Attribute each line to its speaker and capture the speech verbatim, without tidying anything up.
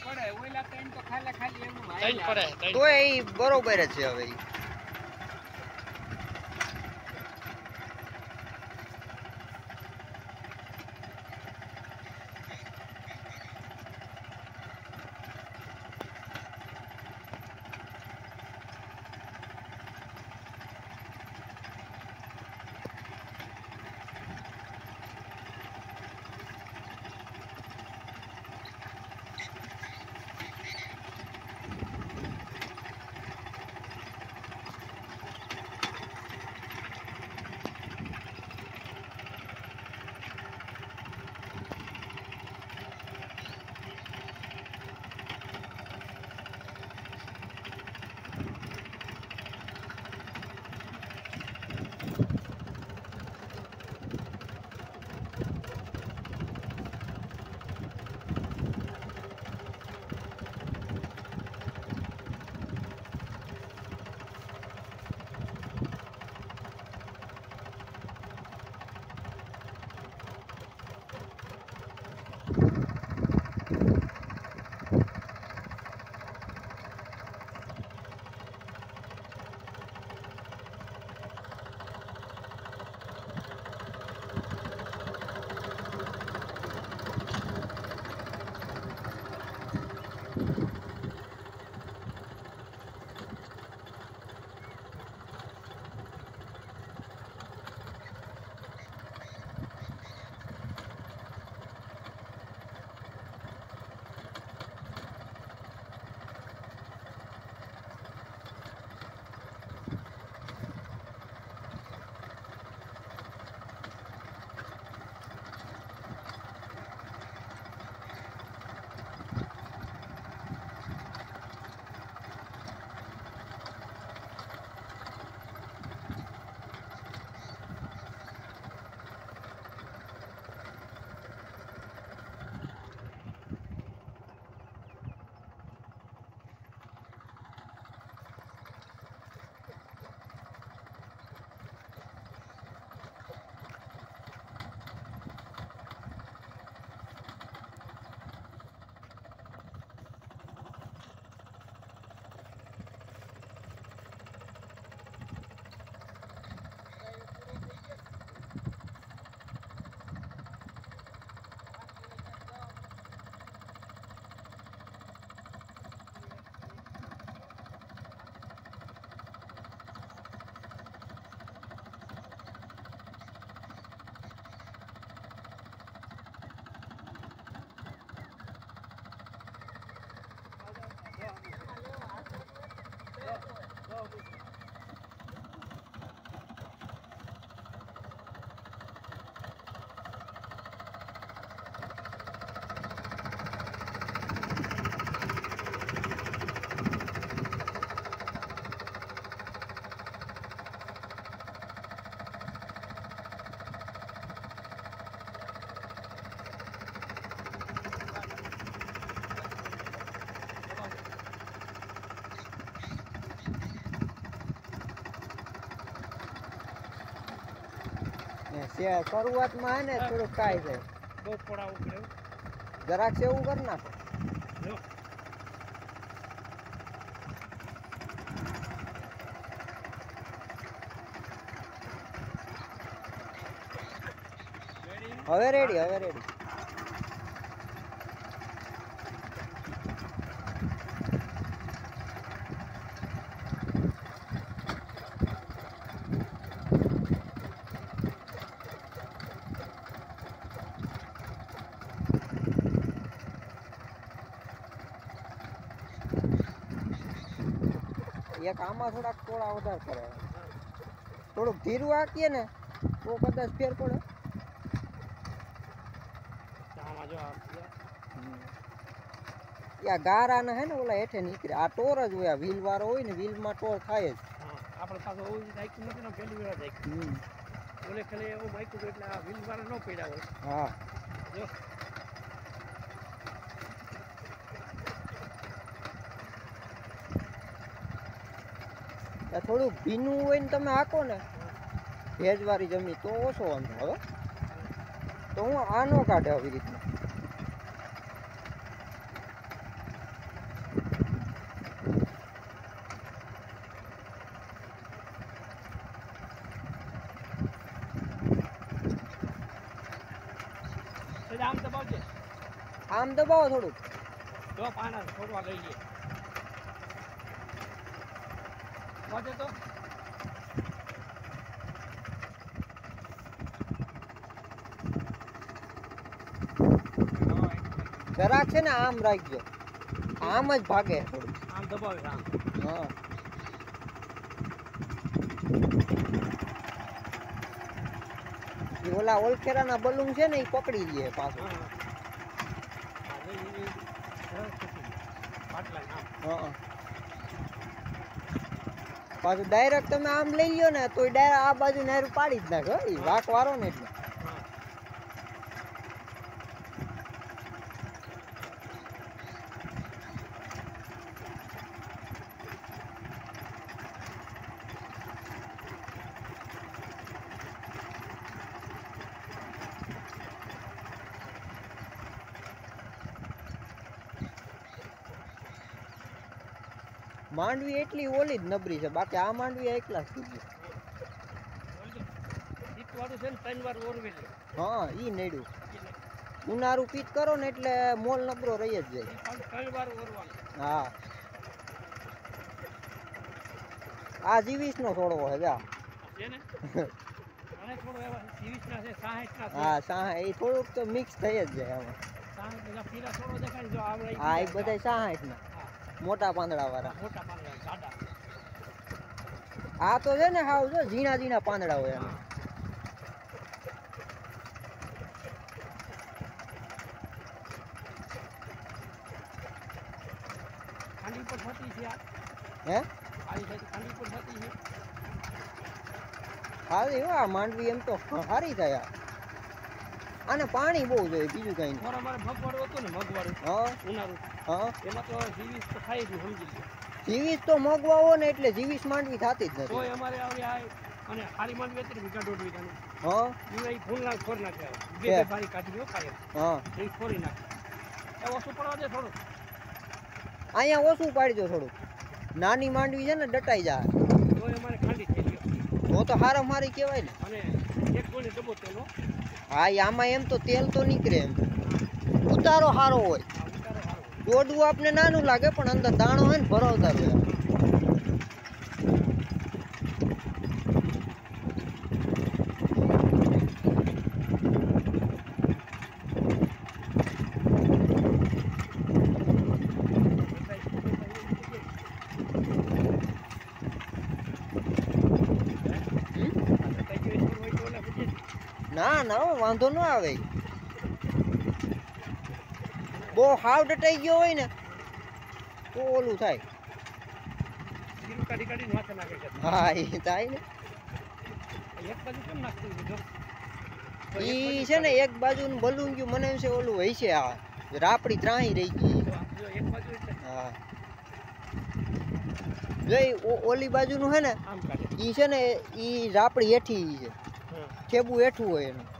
Speaker 1: તો એ બરોબર જ છે હવે શરૂઆતમાં હે ને થોડુંક કાય જાય બહુ પોડા ઉકળે જરાક સેવું કરી નાખો હવે રેડી હવે રેડી એક આમાં થોડાક થોડા વધારે કરે થોડુંક ધીરું હાકીએ ને તો કદાચ ફેર પડે યા ગારાના હે ને ઓલા હેઠે નીકળે આ ટોર જ હોય વ્હીલ વાળો હોય ને વ્હીલ માં ટોર થાય જ આપણે પાછો ઓલું નાખ્યું નથી ને પહેલી વાર નાખ્યું ઓલે ખાલી એવું નાખ્યું એટલે આ વ્હીલ વાળા ન પડ્યા હોય હા જો થોડું ભીનું હોય ને તમે હાકો ને ભેજવાળી જમીન તો ઓછો વાંધો હવે તો હું આનો કાઢે આવી રીતના આમ દબાવજે
Speaker 2: આમ દબાવો થોડુંક
Speaker 1: તો પાના છોડવા લઈ લે વાજે તો
Speaker 2: જરાક છે ને આમ રાખજો આમ જ ભાગે થોડું
Speaker 1: આમ દબાવે આમ
Speaker 2: હા ઓલા ઓલખેરાના બલૂન છે ને એ પકડી લે પાછું પાછું ડાયરેક્ટ તમે આમ લઈ લ્યો ને તો ડાયરેક્ટ આ બાજુ નાયરું પાડી જ નાખે એ વાક વારો ને એટલે માંડવી એટલી ઓલી જ નબળી છે બાકી આ માંડવી એકલા જ થઈ હા ઈ નડ્યું ઉનાળું પીત કરો ને એટલે મોલ નબળો રહી જ જાય હા આ જીવીસ નો છોડવો છે જા હા સાહ એ થોડુંક તો મિક્સ થઈ જ જાય આમાં હા એ બધા સાહીઠ ના મોટા પાંદડા વાળા
Speaker 1: મોટા પાંદડા જાડા
Speaker 2: આ તો છે ને હાવ જો ઝીણા ઝીણા પાંદડા હોય એમાં
Speaker 1: ખાંડી પર થતી છે
Speaker 2: હે
Speaker 1: ખાલી ખાંડી પર થતી છે
Speaker 2: હારી હો આ માંડવી એમ તો સારી થાય આને પાણી બહુ જોઈએ બીજું કઈ નહીં
Speaker 1: અમારે મગવાળું હતું ને મગવાળું
Speaker 2: હા
Speaker 1: ઉનાળું
Speaker 2: હા
Speaker 1: એમાં તો જીવીસ તો ખાઈ જ સમજી લો
Speaker 2: જીવીસ તો મગવાવો ને એટલે જીવીસ માંડવી થતી જ નથી
Speaker 1: તોય અમારે આવી આ અને હારી માંડવી હતી વીઘા દોઢ વીઘાનું
Speaker 2: હા
Speaker 1: એ ફૂલના ખોર નાખે બે બે બારી કાઢી લો ખાય
Speaker 2: હા
Speaker 1: એ ખોરી નાખે એ ઓછું પડવા દે થોડું
Speaker 2: અહીંયા ઓછું પાડજો થોડુંક નાની માંડવી છે ને ડટાઈ જાય
Speaker 1: તોય અમારે ખાંડી થઈ ગયો
Speaker 2: તો તો હારા મારી કહેવાય ને
Speaker 1: અને એક ગોળી ડબ્બો તેલો
Speaker 2: હા આમાં એમ તો તેલ તો નીકળે એમ ઉતારો સારો હોય દોડવું આપને નાનું લાગે પણ અંદર દાણો હોય ને ભરાવતા હોય ના ના વાંધો ન આવે બહુ હાવ ડટાઈ ગયો હોય ને તો ઓલું થાય હા એ થાય ને ઈ છે ને એક બાજુ નું બલૂન ગયું મને એમ છે ઓલું હોય છે આ રાપડી ત્રાહી રહી ગઈ હા જોઈ ઓલી બાજુ નું હે ને ઈ છે ને ઈ રાપડી હેઠી છે ઠેબુ હેઠું હોય એનું